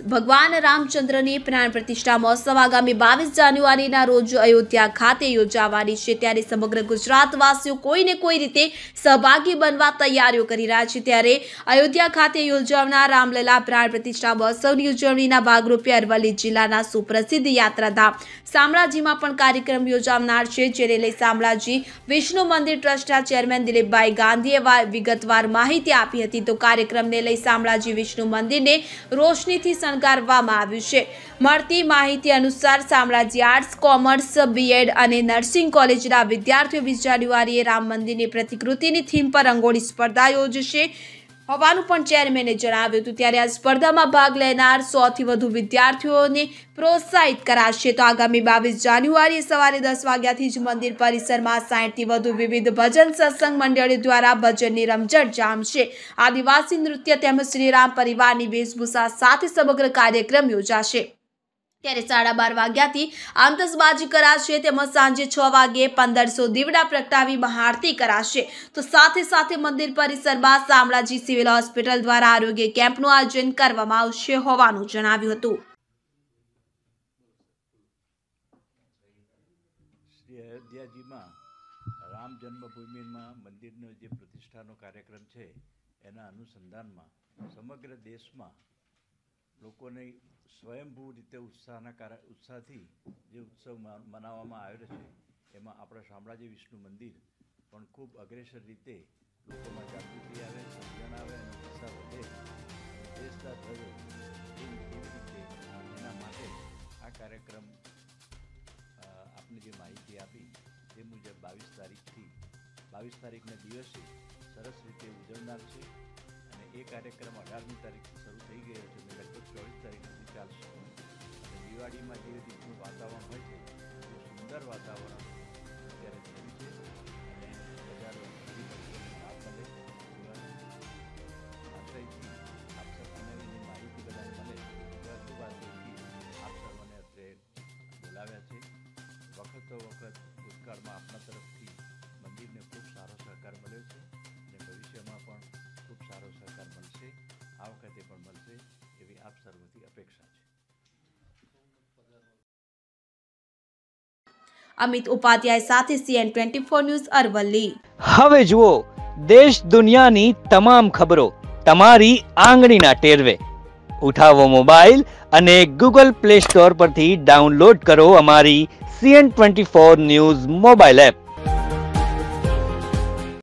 ભગવાન રામચંદ્રની પ્રાણ પ્રતિષ્ઠા મહોત્સવ આગામી 22 જાન્યુઆરીના રોજ અયોધ્યા ખાતે યોજાવાની છે। ત્યારે સમગ્ર ગુજરાતવાસીઓ કોઈને કોઈ રીતે સહભાગી બનવા તૈયારીઓ કરી રહ્યા છે। ત્યારે અયોધ્યા ખાતે યોજાનાર રામલલા પ્રાણ પ્રતિષ્ઠા મહોત્સવની ઉજવણીના ભાગરૂપે અરવલ્લી જિલ્લાના સુપ્રસિદ્ધ યાત્રાધામ શામળાજીમાં પણ કાર્યક્રમ યોજાનાર છે। જેને લઈ શામળાજી વિષ્ણુ મંદિર ટ્રસ્ટના ચેરમેન દિલીપભાઈ ગાંધીએ વિગતવાર માહિતી આપી હતી। તો કાર્યક્રમને લઈ શામળાજી વિષ્ણુ મંદિરને રોશનીથી શણગારવામાં આવ્યું છે। મળતી માહિતી અનુસાર શામળાજી આર્ટ્સ, કોમર્સ, બીએડ અને નર્સિંગ કોલેજના વિદ્યાર્થીઓ 20 જાન્યુઆરીએ રામ મંદિરની પ્રતિકૃતિની થીમ પર રંગોળી સ્પર્ધા યોજશે હોવાનું પણ ચેરમેને જણાવ્યું હતું। ત્યારે આ સ્પર્ધામાં ભાગ લેનાર 100 થી વધુ વિદ્યાર્થીઓને પ્રોત્સાહિત કરાશે। તો આગામી 22 જાન્યુઆરીએ સવારે 10 વાગ્યાથી જ મંદિર પરિસરમાં 60 થી વધુ વિવિધ ભજન સત્સંગ મંડળીઓ દ્વારા ભજનની રમઝટ જામશે। આદિવાસી નૃત્ય તેમજ શ્રીરામ પરિવારની વેશભૂષા સાથે સમગ્ર કાર્યક્રમ યોજાશે। ત્યારે 12:30 વાગ્યાથી આતશબાજી કરાશે તેમજ સાંજે 6 વાગ્યે 1500 દીવડા પ્રગટાવી મહાઆરતી કરાશે। તો સાથે સાથે મંદિર પરિસરમાં શામળાજી સિવિલ હોસ્પિટલ દ્વારા આરોગ્ય કેમ્પનું આયોજન કરવામાં આવશે હોવાનું જણાવ્યું હતું। શ્રી અયોધ્યાજીમાં રામ જન્મભૂમિમાં મંદિરનો જે પ્રતિષ્ઠાનો કાર્યક્રમ છે એના અનુસંધાનમાં સમગ્ર દેશમાં લોકોને સ્વયંભૂ રીતે ઉત્સાહથી જે ઉત્સવ મનાવવામાં આવ્યો છે એમાં આપણા શામળાજી વિષ્ણુ મંદિર પણ ખૂબ અગ્રેસર રીતે લોકોમાં જાગૃતિ આવે, સમજણ આવે અને ઉત્સાહ વધે, દેશના ધ્વજો એવી રીતે એના માટે આ કાર્યક્રમ આપને જે માહિતી આપી તે મુજબ 22 તારીખના દિવસે સરસ રીતે ઉજવનાર છે અને એ કાર્યક્રમ 18મી તારીખથી શરૂ થઈ ગયો છે અને લગભગ 24 તારીખ સુધી ચાલશે। અને દિવાળીમાં જે રીતનું વાતાવરણ હોય છે એ સુંદર વાતાવરણ અત્યારે થયું છે અને બજારો લાભ મળે આશયથી આપ સર્વને માહિતી બધાને મળે એવા ખૂબ આશયથી આપ સર્વને અત્યારે બોલાવ્યા છે। વખતો વખત ભૂતકાળમાં આપના તરફથી મંદિરને ખૂબ સારો સહકાર મળ્યો છે અને ભવિષ્યમાં પણ ખૂબ સારો સહકાર મળશે, આ વખતે પણ મળશે એવી આપ સર્વથી અપેક્ષા છે। અમિત ઉપાધ્યાય સાથે CN24 ન્યૂઝ અરવલ્લી। હવે જુઓ દેશ દુનિયાની તમામ ખબરો તમારી આંગળીના ટેરવે। ઉઠાવો મોબાઈલ અને ગૂગલ પ્લે સ્ટોર પરથી ડાઉનલોડ કરો અમારી CN24 ન્યૂઝ મોબાઈલ એપ।